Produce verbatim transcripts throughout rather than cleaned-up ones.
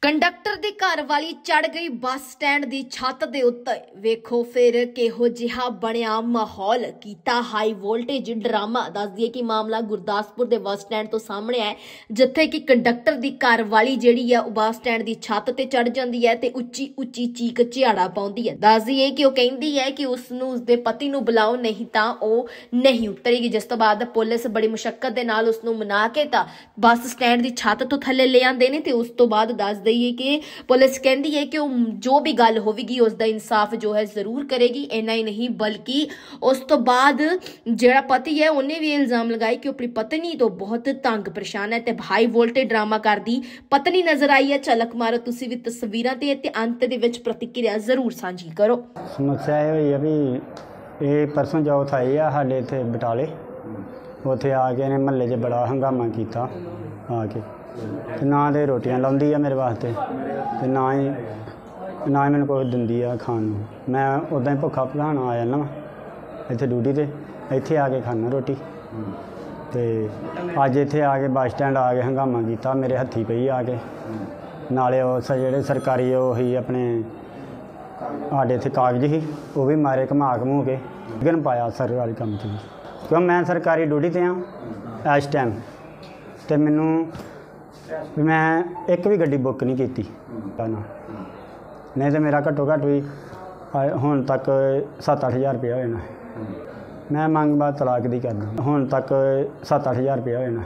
Conductor दी घर वाली चढ़ गई बस स्टैंड दी छत दे उत्ते वेखो फिर किहो जिहा बनिया माहौल कीता हाई वोल्टेज ड्रामा। दस दिए कि मामला गुरदासपुर दे बस स्टैंड तो सामने है जिथे कि कंडक्टर दी घर वाली जिहड़ी है बस स्टैंड दी छत ते चढ़ जांदी है ते उच्ची उच्ची चीक चिहाड़ा पाउंदी है। दस दिए कि ओह कहिंदी है कि उसनू उसदे पति नू बुलाओ नहीं तां ओह नहीं उतरेगी, जिस तो बाद पुलिस बड़ी मुशक्कत दे नाल उसनू मना के तां बस स्टैंड दी छत तो थल्ले ले आंदे ने ते उस तो बाद दस कि पुलिस कहती है कि जो भी गल होगी उसका इंसाफ जो है जरूर करेगी। इना ही नहीं बल्कि उस तो बाद जो पति है उन्हें भी इल्जाम लगाया कि अपनी पत्नी तो बहुत तंग परेशान है ते हाई वोल्टेज ड्रामा करती पत्नी नजर आई है। झलक मारो तुसी भी तस्वीरां ते ते अंत दे विच प्रतिक्रिया जरूर साझी करो। समस्या ये भी ये परसों जो आई है साडे इत्थे बटाले उत्थे आके ने महल्ले च बड़ा हंगामा किया आके ना तो रोटियां लाउंदी है मेरे वास्ते ते ना ही ना ही मैंने कुछ दिंदी है खाण नूं। मैं उदा ही भुखा भराना आ जाना वा इत्थे ड्यूटी ते इत्थे आके खाना रोटी ते अज इत्थे आके बस स्टैंड आके हंगामा किया मेरे हत्थी पई आके नाले उस जेह्ड़े सरकारी ओह ही अपने साडे इत्थे कागज ही वो भी मारे घमा घमू के विघन पाया सरकारी काम च क्यों मैं सरकारी ड्यूटी ते हाँ इस टाइम ते मैनू मैं एक भी गड्डी बुक नहीं की नहीं तो मेरा घट्टो घट्ट भी हुण तक सत्त अठ हज़ार रुपया हो जाना। मैं मंग बात तलाक दी करना हुण तक सत्त अठ हज़ार रुपया हो जाना।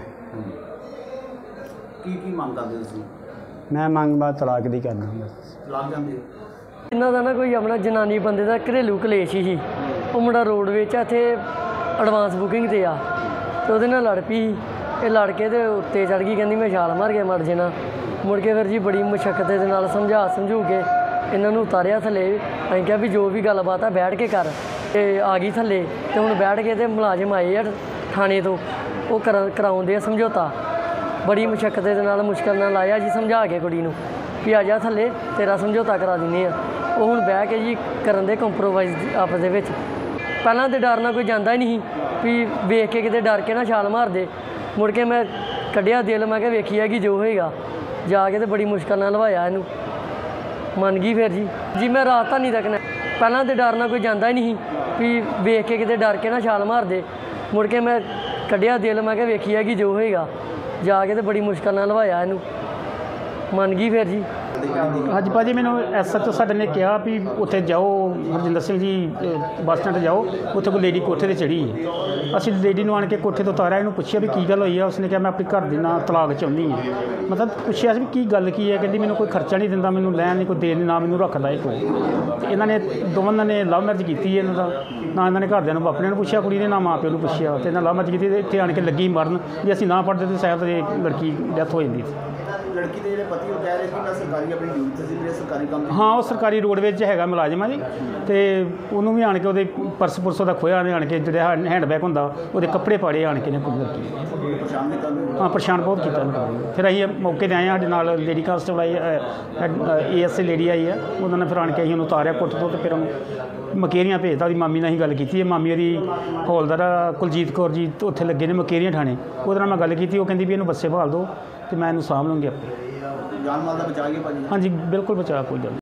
की की मंग करदे तुसीं? मैं मंग बात तलाक दी करना। तलाक जांदे इन्हां दा ना कोई अपना जनानी बंदे दा घरेलू कलेश ही वो मुंडा रोड विच इत्थे एडवांस बुकिंग ते आ ते ओहदे नाल लड़ पई ये लड़के तो उत्ते चढ़ गई कहती मैं छाल मार के मर जाना। मुड़ के फिर जी बड़ी मुशक्कत के नाल समझा समझू के इन्होंने उतारिया थले अं क्या भी जो भी गलबात है बैठ के कर ते आ गई थले तो हुण बैठ के तो मुलाजिम आए आ थाने तो वो कर कराउंदे समझौता बड़ी मुशक्कत के नाल मुश्किल नाल आया जी समझा के कुड़ी नूं भी आ जा थले तेरा समझौता करा दिंदे आ। वो हुण बह के जी करन दे कंप्रोमाइज़ आपस दे विच पहलां तो डर नाल कोई जांदा ही नहीं भी वेख के किते डर के ना छाल मार दे। मुड़ के मैं कढ़िया दिल मैं क्या वेखी है कि जो होएगा जाके तो बड़ी मुश्किल नाल लवाया इनू मन गई फिर जी जी मैं रात धानी तक ने पहलां तो डर नाल कोई जांदा ही नहीं भी वेख के किते डर के ना छाल मार दे। मुड़ के मैं कढ़िया दिल मैं क्या वेखी है कि जो होएगा जाके तो बड़ी मुश्किल नाल लवाया इनू मन गई फिर जी। हाँ जी भाजी मैंने एस एच ओ साडे ने कहा भी उत्थे जाओ हरजिंदर सिंह जी बस स्टैंड जाओ उत्थे कोई लेडी कोठे ते चढ़ी है। असीं लेडी नूं आण के कोठे तो उतारिया इन्हूं पुछया भी की गल होई है। उसने कहा मैं अपने घर दी ना तलाक चाहुंदी हां। मतलब पुछया भी की गल की है कहंदी मैनूं कोई खर्चा नहीं दिंदा मैनूं लैण नहीं कोई देण ना मैनूं रखदा है कोई। इन्हां ने दोवां ने लव मैरिज कीती है इन्हां दा ना इन्हां ने घरदिआं नूं अपने नूं पुछया कुड़ी ने ना माँ प्यो नूं पुछया ते इन्हां लव मैरिज कीती इत्थे आण के लगी मरन भी असीं ना पढ़दे ते शायद लड़की डैथ हो जांदी। लड़की दे पति कह रहे कि मैं सरकारी अपनी ड्यूटी से मेरे सरकारी काम हाँ वो सरकारी रोडवेज हैगा मुलाजिम जी तो उन्होंने भी आण के वो पर्स पुरस का खोया आण के जो हैंडबैग होंगे वो कपड़े पाड़े आण के लड़की हाँ परेशान बहुत किया। फिर अं मौके पर आए साढ़े नाल लेडी कांस्टेबल आई ए एस ए लेडी आई है उन्होंने फिर आण के अं उतारिया कुट तो फिर मकेरियां भेजता वो मामी ने गल की मामी वो हौलदार कुलजीत कौर जी उत्थे लगे ने मकेरियां थाने वो मैं गल की वो कहती भी इन्हूं बस्से बहाल दो तो मैं इन्हूं साਂਭ लूँगी अपने जान माल दा बचा के भाजी। हाँ जी बिल्कुल बचा कोई गल।